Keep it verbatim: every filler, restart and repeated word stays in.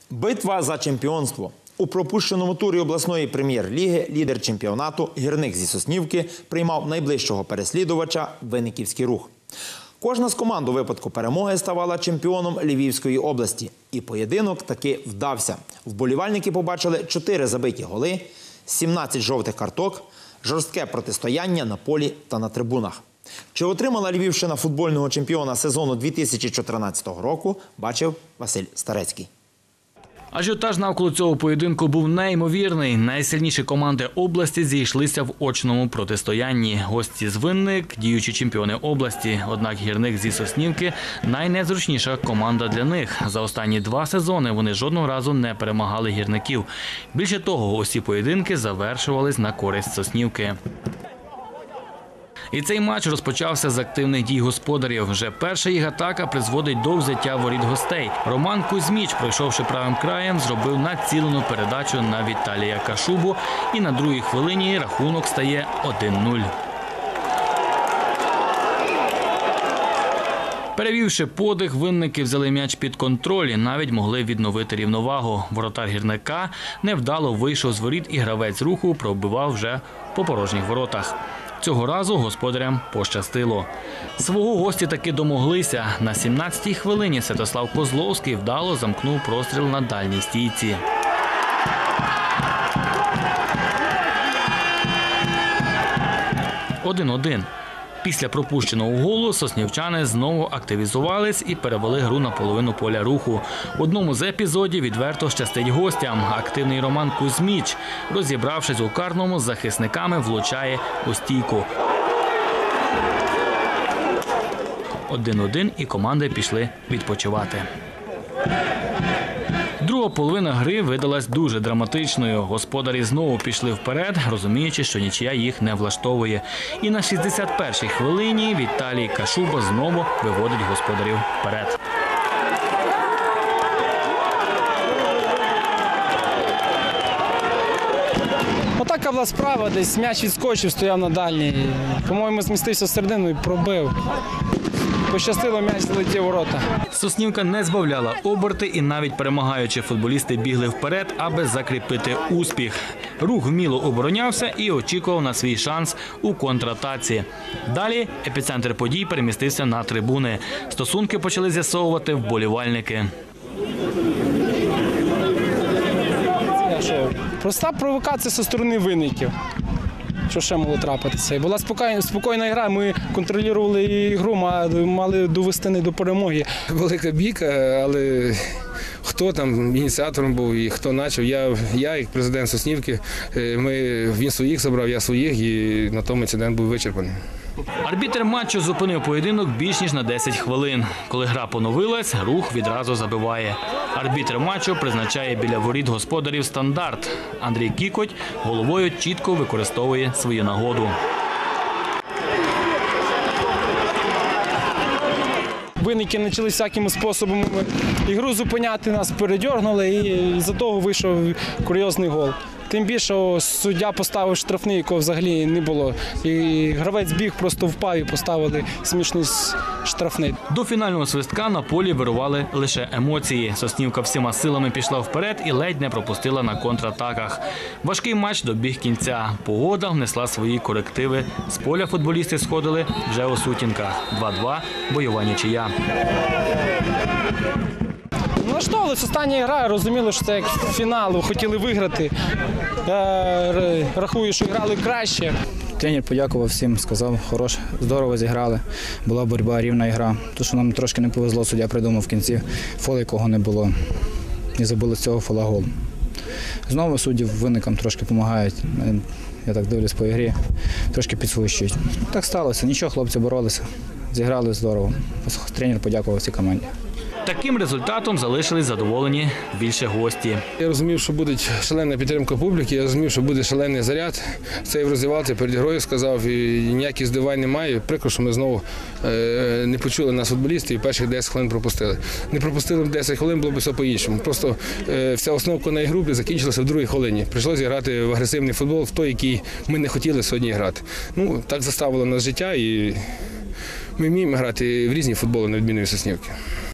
Битва за чемпіонство. У пропущеному турі обласної прем'єр-ліги лідер чемпіонату «Гірник» зі Соснівки приймав найближчого переслідувача «Винниківський рух». Кожна з команд у випадку перемоги ставала чемпіоном Львівської області. І поєдинок таки вдався. Вболівальники побачили чотири забиті голи, сімнадцять жовтих карток, жорстке протистояння на полі та на трибунах. Чи отримала Львівщина футбольного чемпіона сезону дві тисячі чотирнадцятого року, бачив Василь Старецький. Ажіотаж навколо цього поєдинку був неймовірний. Найсильніші команди області зійшлися в очному протистоянні. Гості з Винник – діючі чемпіони області. Однак «Гірник» зі Соснівки – найнезручніша команда для них. За останні два сезони вони жодного разу не перемагали гірників. Більше того, усі поєдинки завершувались на користь Соснівки. І цей матч розпочався з активних дій господарів. Вже перша їх атака призводить до взяття воріт гостей. Роман Кузьміч, пройшовши правим краєм, зробив націлену передачу на Віталія Кашубу. І на другій хвилині рахунок стає один нуль. Перевівши подих, винники взяли м'яч під контроль і навіть могли відновити рівновагу. Воротар «Гірника» невдало вийшов з воріт і гравець «Руху» пробивав вже по порожніх воротах. Цього разу господарям пощастило. Свого гості таки домоглися. На сімнадцятій хвилині Святослав Козловський вдало замкнув простріл на дальній стійці. один один. Після пропущеного голу соснівчани знову активізувались і перевели гру на половину поля «Руху». В одному з епізодів відверто щастить гостям. Активний Роман Кузьміч, розібравшись у карному, з захисниками влучає у стійку. один один і команди пішли відпочивати. Друга половина гри видалась дуже драматичною. Господарі знову пішли вперед, розуміючи, що нічия їх не влаштовує. І на шістдесят першій хвилині Віталій Кашуба знову виводить господарів вперед. Отака була справа, десь м'яч відскочив, стояв на дальній. По-моєму, змістився всередину і пробив. Пощастило, м'яч залетів у ворота. Соснівка не збавляла оберти і навіть перемагаючи футболісти бігли вперед, аби закріпити успіх. Рух вміло оборонявся і очікував на свій шанс у контратаці. Далі епіцентр подій перемістився на трибуни. Стосунки почали з'ясовувати вболівальники. Проста провокація зі сторони винників. Що ще могло трапитися? Була спокійна, спокійна гра, ми контролювали ігру, мали довести не до перемоги. Велика бійка, але хто там ініціатором був і хто почав, я, я як президент Соснівки, ми, він своїх забрав, я своїх, і на тому інцидент був вичерпаний. Арбітр матчу зупинив поєдинок більш ніж на десять хвилин. Коли гра поновилась, Рух відразу забиває. Арбітр матчу призначає біля воріт господарів стандарт. Андрій Кікоть головою чітко використовує свою нагоду. Винники почали всякими способами ігру зупиняти, нас передьорнули і з-за того вийшов курйозний гол. Тим більше суддя поставив штрафний, якого взагалі не було. І гравець біг, просто впав і поставили смішний штрафний. До фінального свистка на полі вирували лише емоції. Соснівка всіма силами пішла вперед і ледь не пропустила на контратаках. Важкий матч добіг кінця. Погода внесла свої корективи. З поля футболісти сходили вже у сутінках. два-два, бойова нічия. Налаштовувалися, остання гра, розуміли, що це як фінал, хотіли виграти. Я рахую, що грали краще. Тренер подякував всім, сказав, хорош, здорово зіграли, була боротьба, рівна гра. То, що нам трошки не повезло, суддя придумав в кінці, фол якого не було. І забили з цього фола гол. Знову судді винникам трошки допомагають, я так дивлюсь по ігрі, трошки підсвищують. Так сталося, нічого, хлопці боролися, зіграли здорово. Тренер подякував всій команді. Таким результатом залишились задоволені більше гості. Я розумів, що буде шалена підтримка публіки, я розумів, що буде шалений заряд. Це і в роздівалці перед грою сказав, і ніяких здивувань немає. Прикро, що ми знову е, не почули нас футболістів і перших десять хвилин пропустили. Не пропустили десять хвилин, було б все по-іншому. Просто е, вся основка на ігру закінчилася в другій хвилині. Прийшлося грати в агресивний футбол, в той, який ми не хотіли сьогодні грати. Ну, так заставило нас життя і ми вміємо грати в різні футболи, на відміну від Соснівки.